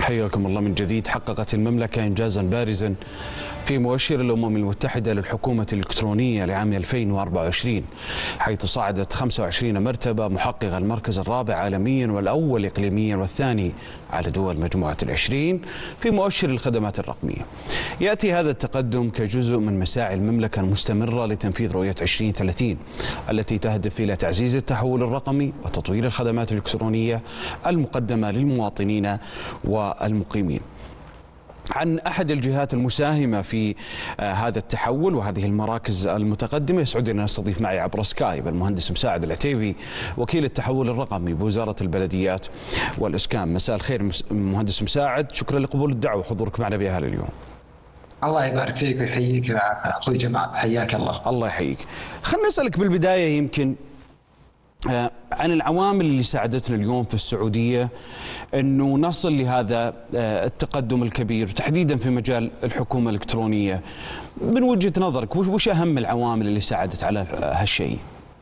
حياكم الله من جديد. حققت المملكة إنجازا بارزا في مؤشر الأمم المتحدة للحكومة الإلكترونية لعام 2024، حيث صعدت 25 مرتبة، محققة المركز الرابع عالميا والأول إقليميا والثاني على دول مجموعة ال20 في مؤشر الخدمات الرقمية. يأتي هذا التقدم كجزء من مساعي المملكة المستمرة لتنفيذ رؤية 2030 التي تهدف إلى تعزيز التحول الرقمي وتطوير الخدمات الإلكترونية المقدمة للمواطنين والمقيمين. عن أحد الجهات المساهمة في هذا التحول وهذه المراكز المتقدمة، يسعدني أن أستضيف معي عبر سكايب المهندس مساعد العتيبي، وكيل التحول الرقمي بوزارة البلديات والإسكان. مساء الخير مهندس مساعد، شكرا لقبول الدعوة وحضورك معنا بها اليوم. الله يبارك فيك ويحييك يا أخوي جمال، حياك الله. الله يحييك. خلنا نسألك بالبداية يمكن عن العوامل اللي ساعدتنا اليوم في السعودية أنه نصل لهذا التقدم الكبير تحديدا في مجال الحكومة الإلكترونية. من وجهة نظرك وش أهم العوامل اللي ساعدت على هالشيء؟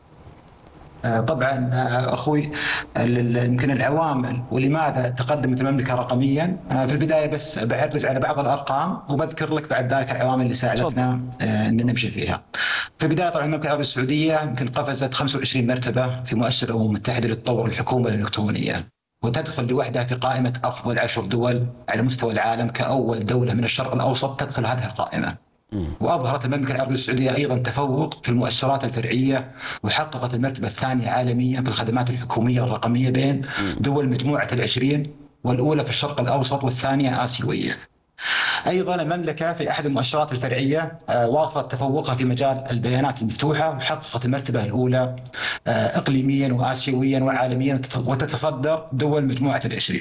طبعا اخوي، يمكن العوامل ولماذا تقدمت المملكه رقميا، في البدايه بس بعرج على بعض الارقام وبذكر لك بعد ذلك العوامل اللي ساعدتنا ان نمشي فيها. في البدايه طبعا المملكه العربيه السعوديه يمكن قفزت 25 مرتبه في مؤشر الامم المتحده لتطور الحكومه الالكترونيه، وتدخل لوحدها في قائمه افضل 10 دول على مستوى العالم كاول دوله من الشرق الاوسط تدخل هذه القائمه. وأظهرت المملكة العربية السعودية أيضا تفوق في المؤشرات الفرعية، وحققت المرتبة الثانية عالميا في الخدمات الحكومية الرقمية بين دول مجموعة ال20، والأولى في الشرق الأوسط والثانية آسيوية. أيضا المملكة في أحد المؤشرات الفرعية واصلت تفوقها في مجال البيانات المفتوحة، وحققت المرتبة الأولى إقليميا وآسيويا وعالميا، وتتصدر دول مجموعة ال20.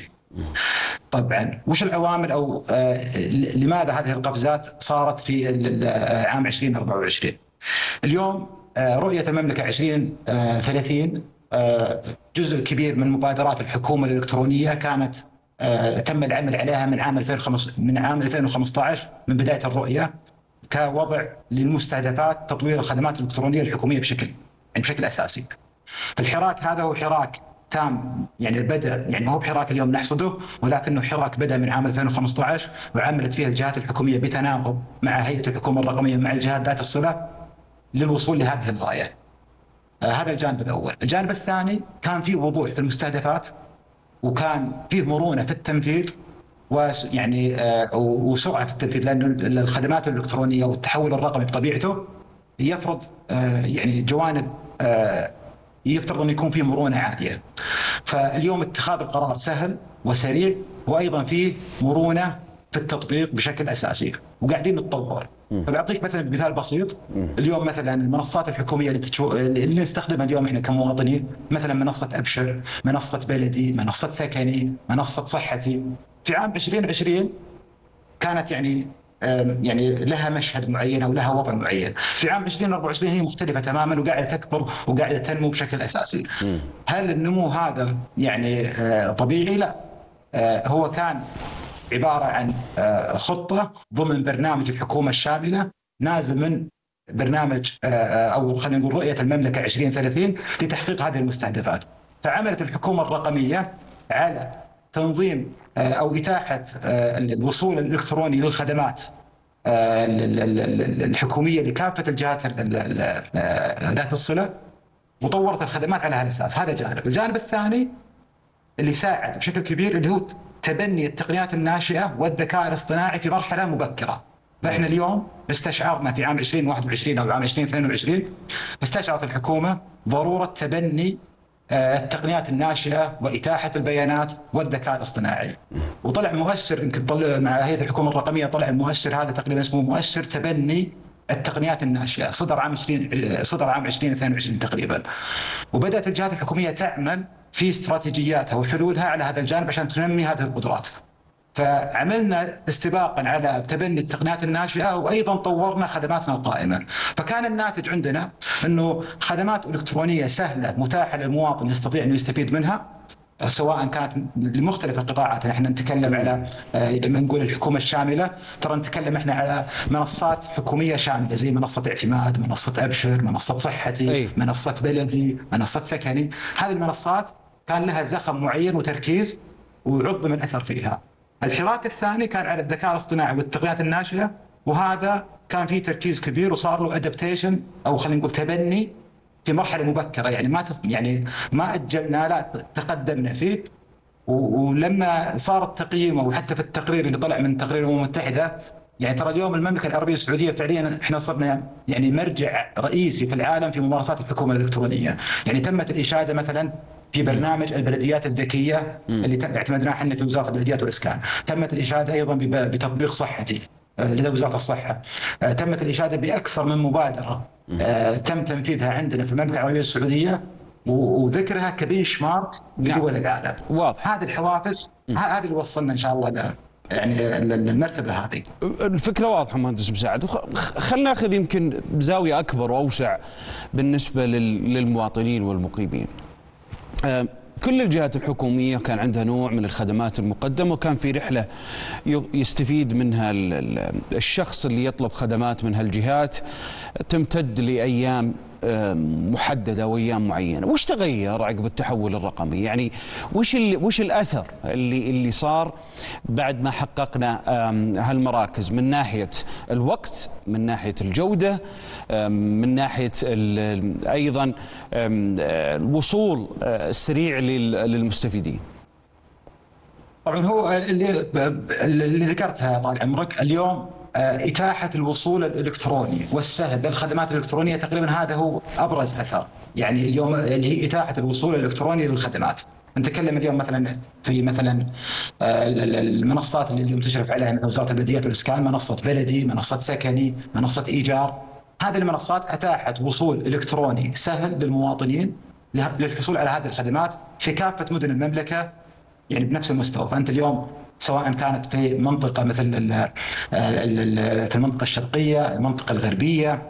طبعا وش العوامل او لماذا هذه القفزات صارت في عام 2024؟ اليوم رؤية المملكة 2030 جزء كبير من مبادرات الحكومة الإلكترونية كانت تم العمل عليها من عام 2015 من بداية الرؤية، كوضع للمستهدفات تطوير الخدمات الإلكترونية الحكومية بشكل أساسي. الحراك هذا هو حراك تام، يعني بدأ، يعني ما هو بحراك اليوم نحصده، ولكنه حراك بدأ من عام 2015 وعملت فيه الجهات الحكومية بتناغم مع هيئة الحكومة الرقمية مع الجهات ذات الصلة للوصول لهذه الغاية. هذا الجانب الأول. الجانب الثاني كان فيه وضوح في المستهدفات، وكان فيه مرونة في التنفيذ، ويعني وسرعة في التنفيذ، لأن الخدمات الإلكترونية والتحول الرقمي بطبيعته يفرض يعني جوانب يفترض أن يكون فيه مرونة عالية. فاليوم اتخاذ القرار سهل وسريع، وأيضا فيه مرونة في التطبيق بشكل أساسي، وقاعدين نتطور. فبعطيك مثلا مثال بسيط. اليوم مثلا المنصات الحكومية اللي نستخدمها اليوم احنا كمواطنين، مثلا منصة أبشر، منصة بلدي، منصة سكني، منصة صحتي، في عام 2020 كانت يعني لها مشهد معين أو لها وضع معين. في عام 2024 هي مختلفة تماما وقاعدة تكبر وقاعدة تنمو بشكل أساسي. هل النمو هذا يعني طبيعي؟ لا، هو كان عبارة عن خطة ضمن برنامج الحكومة الشاملة، نازل من برنامج أو خلينا نقول رؤية المملكة 2030 لتحقيق هذه المستهدفات. فعملت الحكومة الرقمية على تنظيم أو إتاحة الوصول الإلكتروني للخدمات الحكومية لكافة الجهات ذات الصلة، وطورت الخدمات على هذا الأساس. هذا جانب. الجانب الثاني اللي ساعد بشكل كبير اللي هو تبني التقنيات الناشئة والذكاء الاصطناعي في مرحلة مبكرة. فإحنا اليوم استشعرنا في عام 2021 أو عام 2022 استشعرت الحكومة ضرورة تبني التقنيات الناشئة وإتاحة البيانات والذكاء الاصطناعي. وطلع مؤشر، يمكن مع هيئة الحكومة الرقمية طلع المؤشر هذا تقريبا اسمه مؤشر تبني التقنيات الناشئة، صدر عام 2022 تقريبا. وبدأت الجهات الحكومية تعمل في استراتيجياتها وحلولها على هذا الجانب عشان تنمي هذه القدرات. فعملنا استباقا على تبني التقنيات الناشئة، وأيضا طورنا خدماتنا القائمة. فكان الناتج عندنا أنه خدمات إلكترونية سهلة متاحة للمواطن يستطيع أن يستفيد منها، سواء كانت لمختلف القطاعات. نحن نتكلم على لما نقول الحكومة الشاملة، ترى نتكلم احنا على منصات حكومية شاملة زي منصة اعتماد، منصة أبشر، منصة صحتي، منصة بلدي، منصة سكني. هذه المنصات كان لها زخم معين وتركيز وعظم الأثر فيها. الحراك الثاني كان على الذكاء الاصطناعي والتقنيات الناشئه، وهذا كان فيه تركيز كبير وصار له ادابتيشن او خلينا نقول تبني في مرحله مبكره، يعني ما اجلنا، لا تقدمنا فيه. ولما صار التقييم وحتى في التقرير اللي طلع من تقرير الامم المتحده، يعني ترى اليوم المملكه العربيه السعوديه فعليا احنا صرنا يعني مرجع رئيسي في العالم في ممارسات الحكومه الالكترونيه. يعني تمت الاشاده مثلا في برنامج البلديات الذكيه اللي اعتمدناه احنا في وزاره البلديات والاسكان، تمت الاشاده ايضا بتطبيق صحتي لدى وزاره الصحه، تمت الاشاده باكثر من مبادره تم تنفيذها عندنا في المملكه العربيه السعوديه وذكرها كبنش مارك لدول العالم. واضح. هذه الحوافز هذه اللي وصلنا ان شاء الله لها يعني المرتبه هذه. الفكره واضحه مهندس مساعد. خلينا ناخذ يمكن بزاويه اكبر واوسع بالنسبه للمواطنين والمقيمين. كل الجهات الحكوميه كان عندها نوع من الخدمات المقدمه، وكان في رحله يستفيد منها الشخص اللي يطلب خدمات من هالجهات تمتد لايام محدده وايام معينه. وش تغير عقب التحول الرقمي؟ يعني وش الاثر اللي صار بعد ما حققنا هالمراكز من ناحيه الوقت، من ناحيه الجوده، من ناحيه ايضا الوصول السريع للمستفيدين؟ طبعا هو اللي ذكرتها طال عمرك اليوم، إتاحة الوصول الإلكتروني والسهل بالخدمات الإلكترونية، تقريبا هذا هو أبرز أثر. يعني اليوم اللي هي إتاحة الوصول الإلكتروني للخدمات. نتكلم اليوم مثلا في المنصات اللي اليوم تشرف عليها مثل وزارة البلديات والإسكان، منصة بلدي، منصة سكني، منصة إيجار. هذه المنصات أتاحت وصول إلكتروني سهل للمواطنين للحصول على هذه الخدمات في كافة مدن المملكة يعني بنفس المستوى. فأنت اليوم سواء كانت في منطقة مثل في المنطقة الشرقية، المنطقة الغربية،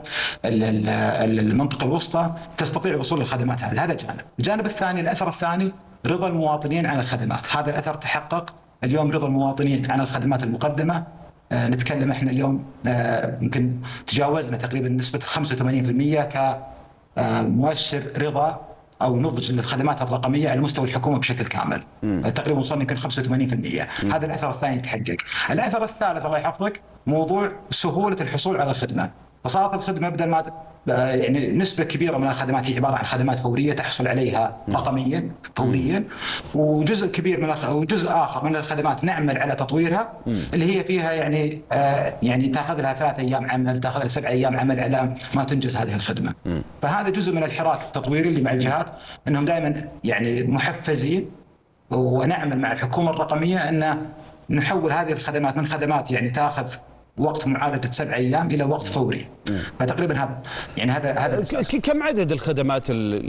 المنطقة الوسطى، تستطيع الوصول للخدمات هذه. هذا جانب. الجانب الثاني، الأثر الثاني، رضا المواطنين عن الخدمات. هذا الأثر تحقق اليوم، رضا المواطنين عن الخدمات المقدمة. نتكلم احنا اليوم يمكن تجاوزنا تقريبا نسبة 85% كمؤشر رضا أو نضج للخدمات الرقمية على مستوى الحكومة بشكل كامل. تقريبا وصلنا يمكن 85%. هذا الأثر الثاني يتحقق. الأثر الثالث الله يحفظك موضوع سهولة الحصول على الخدمة. فصارت الخدمة بدل ما يعني نسبة كبيرة من الخدمات هي عبارة عن خدمات فورية تحصل عليها رقميا فوريا، وجزء كبير وجزء آخر من الخدمات نعمل على تطويرها اللي هي فيها يعني تاخذ لها 3 أيام عمل، تاخذ لها 7 أيام عمل على ما تنجز هذه الخدمة. فهذا جزء من الحراك التطويري اللي مع الجهات، انهم دائما يعني محفزين، ونعمل مع الحكومة الرقمية ان نحول هذه الخدمات من خدمات يعني تاخذ وقت معالجة 7 أيام إلى وقت فوري. فتقريبا هذا كم عدد الخدمات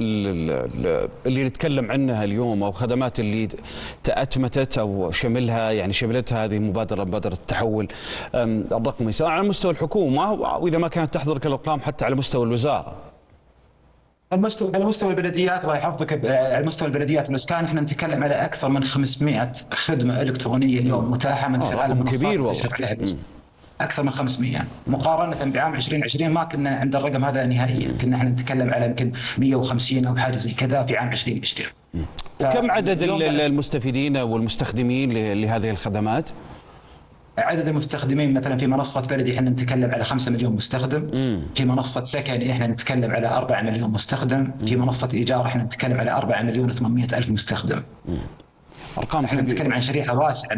اللي نتكلم عنها اليوم، أو خدمات اللي تأتمتت أو شملتها هذه مبادرة التحول الرقمي، سواء على مستوى الحكومة وإذا ما كانت تحضرك الأرقام حتى على مستوى الوزارة؟ على مستوى البلديات الله يحفظك، على مستوى البلديات والإسكان احنا نتكلم على أكثر من 500 خدمة إلكترونية اليوم متاحة من خلال المنصات كبير والله. أكثر من 500 مقارنة بعام 2020 ما كنا عند الرقم هذا نهائيا، كنا احنا نتكلم على يمكن 150 أو حاجة زي كذا في عام 2020. كم عدد المستفيدين والمستخدمين لهذه الخدمات؟ عدد المستخدمين مثلا في منصة بلدي احنا نتكلم على 5 مليون مستخدم، في منصة سكني احنا نتكلم على 4 مليون مستخدم، في منصة إيجار احنا نتكلم على 4 مليون و800 ألف مستخدم. ارقام احنا نتكلم عن شريحه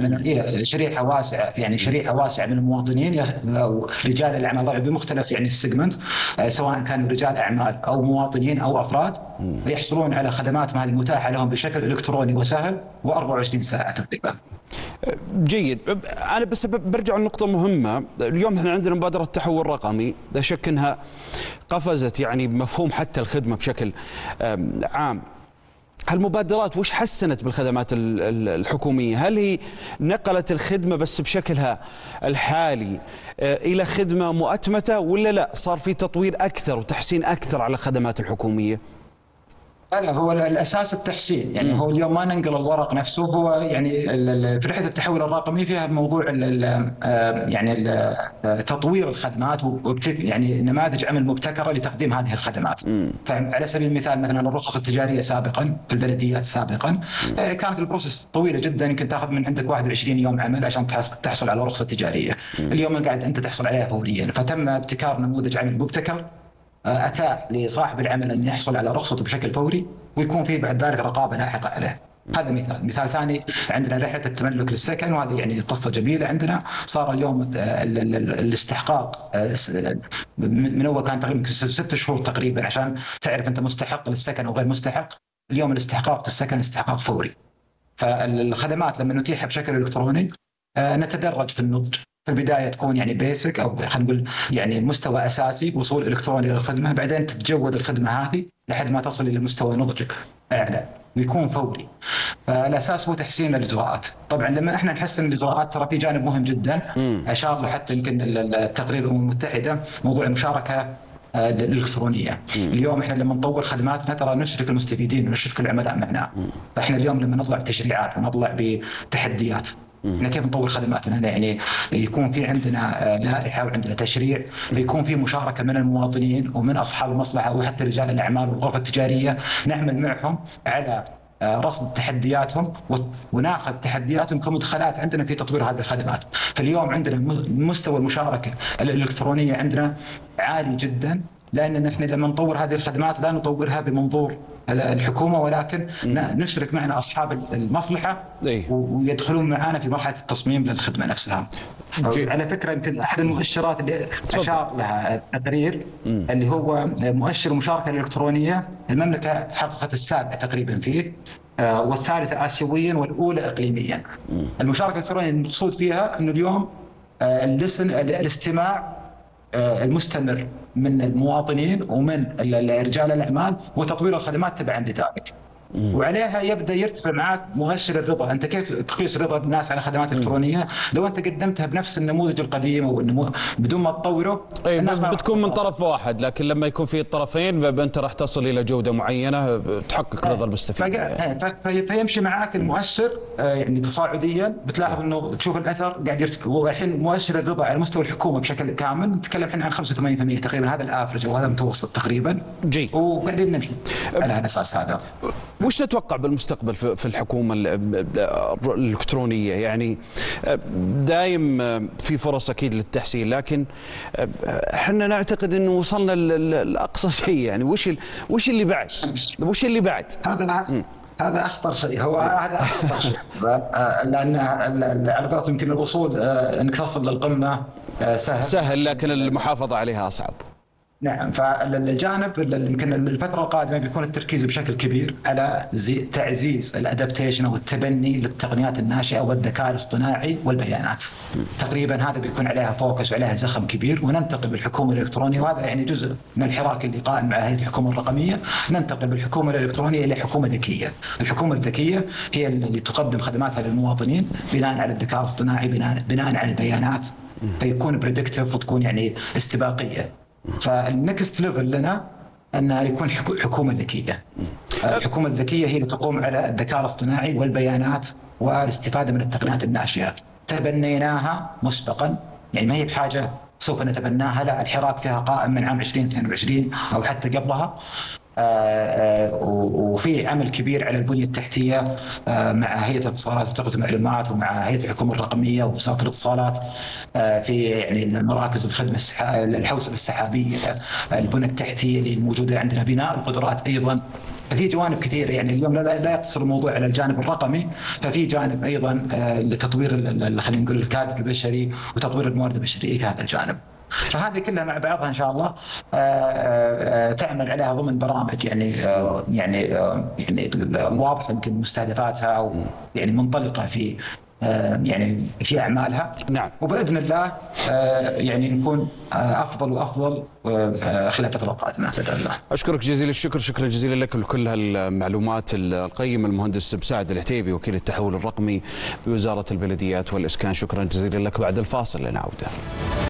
واسعه من المواطنين، رجال الاعمال بمختلف يعني السيجمنت، سواء كانوا رجال اعمال او مواطنين او افراد، يحصلون على خدمات هذه المتاحه لهم بشكل الكتروني وسهل و24 ساعه تقريبا. جيد. انا بس برجع لنقطه مهمه. اليوم احنا عندنا مبادره التحول الرقمي، لا شك انها قفزت يعني بمفهوم حتى الخدمه بشكل عام. هالمبادرات وش حسنت بالخدمات الحكومية؟ هل هي نقلت الخدمة بس بشكلها الحالي إلى خدمة مؤتمتة، ولا لا صار في تطوير أكثر وتحسين أكثر على الخدمات الحكومية؟ لا هو الاساس التحسين، يعني هو اليوم ما ننقل الورق نفسه، هو يعني في رحله التحول الرقمي فيها موضوع يعني تطوير الخدمات يعني نماذج عمل مبتكره لتقديم هذه الخدمات. فعلى سبيل المثال مثلا الرخص التجاريه سابقا في البلديات سابقا كانت البروسيس طويله جدا، يمكن تاخذ من عندك 21 يوم عمل عشان تحصل على رخصه تجاريه. اليوم قاعد انت تحصل عليها فوريا، فتم ابتكار نموذج عمل مبتكر أتاح لصاحب العمل أن يحصل على رخصته بشكل فوري، ويكون فيه بعد ذلك رقابة لاحقة عليه. هذا مثال ثاني عندنا رحلة التملك للسكن، وهذه يعني قصة جميلة. عندنا صار اليوم الاستحقاق من أول كان تقريبا 6 شهور تقريبا عشان تعرف أنت مستحق للسكن أو غير مستحق. اليوم الاستحقاق في السكن استحقاق فوري. فالخدمات لما نتيحها بشكل إلكتروني نتدرج في النضج. في البدايه تكون يعني بيسك او خلينا نقول يعني مستوى اساسي، وصول الكتروني للخدمه، بعدين تتجود الخدمه هذه لحد ما تصل الى مستوى نضج اعلى ويكون فوري. فالاساس هو تحسين الاجراءات. طبعا لما احنا نحسن الاجراءات ترى في جانب مهم جدا اشار له حتى يمكن التقرير الامم المتحده، موضوع المشاركه الالكترونيه. اليوم احنا لما نطور خدماتنا ترى نشرك المستفيدين ونشرك العملاء معنا. فاحنا اليوم لما نطلع بتشريعات ونطلع بتحديات، احنا كيف نطور خدماتنا؟ يعني يكون في عندنا لائحه وعندنا تشريع، يكون في مشاركه من المواطنين ومن اصحاب المصلحه وحتى رجال الاعمال والغرف التجاريه، نعمل معهم على رصد تحدياتهم وناخذ تحدياتهم كمدخلات عندنا في تطوير هذه الخدمات. فاليوم عندنا مستوى المشاركه الالكترونيه عندنا عالي جدا، لان نحن لما نطور هذه الخدمات لا نطورها بمنظور الحكومه، ولكن نشرك معنا اصحاب المصلحه ويدخلون معنا في مرحله التصميم للخدمه نفسها. على فكره يمكن احد المؤشرات اللي اشار لها التقرير اللي هو مؤشر المشاركه الالكترونيه، المملكه حققت السابع تقريبا فيه، والثالثه اسيويا والاولى اقليميا. المشاركه الالكترونيه المقصود فيها انه اليوم الاستماع المستمر من المواطنين ومن رجال الاعمال وتطوير الخدمات تبعا لذلك. وعليها يبدا يرتفع معك مؤشر الرضا. انت كيف تقيس رضا الناس على خدمات الكترونيه؟ لو انت قدمتها بنفس النموذج القديم او بدون ما تطوره، الناس بتكون من طرف واحد، لكن لما يكون في الطرفين انت راح تصل الى جوده معينه تحقق رضا المستفيد. فيمشي معك المؤشر يعني تصاعديا، بتلاحظ انه تشوف الاثر قاعد يرتفع. والحين مؤشر الرضا على مستوى الحكومه بشكل كامل نتكلم الحين عن 85% تقريبا، هذا الافرج وهذا المتوسط تقريبا. وقاعدين نمشي على هذا الاساس. هذا وش نتوقع بالمستقبل في الحكومة الإلكترونية؟ يعني دايم في فرص أكيد للتحسين، لكن احنا نعتقد أنه وصلنا لأقصى شيء. يعني وش اللي بعد؟ وش اللي بعد؟ هذا أخطر شيء. هو هذا أخطر شيء لأن على قولتهم يمكن الوصول أنك تصل للقمة سهل، لكن المحافظة عليها أصعب. نعم. فالجانب يمكن الفترة القادمة بيكون التركيز بشكل كبير على تعزيز الادابتيشن او التبني للتقنيات الناشئة والذكاء الاصطناعي والبيانات. تقريبا هذا بيكون عليها فوكس وعليها زخم كبير، وننتقل بالحكومة الإلكترونية، وهذا يعني جزء من الحراك اللي قائم مع هيئة الحكومة الرقمية. ننتقل بالحكومة الإلكترونية إلى حكومة ذكية. الحكومة الذكية هي اللي تقدم خدماتها للمواطنين بناء على الذكاء الاصطناعي، بناء على البيانات، فيكون بريدكتيف وتكون يعني استباقية. فالنكست ليفل لنا أن يكون حكومة ذكية. الحكومة الذكية هي اللي تقوم على الذكاء الاصطناعي والبيانات والاستفادة من التقنيات الناشئة. تبنيناها مسبقا، يعني ما هي بحاجة سوف نتبناها، لا، الحراك فيها قائم من عام 2022 أو حتى قبلها. وفي عمل كبير على البنية التحتية مع هيئة الاتصالات وتقنية المعلومات ومع هيئة الحكومة الرقمية ووزارة الاتصالات في يعني المراكز الخدمة الحوسبة السحابية، البنى التحتية اللي موجودة عندنا، بناء القدرات أيضا. ففي جوانب كثيرة. يعني اليوم لا يقتصر الموضوع على الجانب الرقمي، ففي جانب أيضا لتطوير خلينا نقول الكادر البشري وتطوير الموارد البشرية في هذا الجانب. فهذه كلها مع بعضها ان شاء الله تعمل عليها ضمن برامج يعني واضحه يمكن مستهدفاتها او يعني منطلقه في يعني في اعمالها. نعم. وباذن الله يعني نكون افضل وافضل خلال الفتره القادمه باذن الله. اشكرك جزيل الشكر، شكرا جزيلا لك لكل هالمعلومات القيمه. المهندس مساعد العتيبي وكيل التحول الرقمي بوزاره البلديات والاسكان، شكرا جزيلا لك. بعد الفاصل لنعود.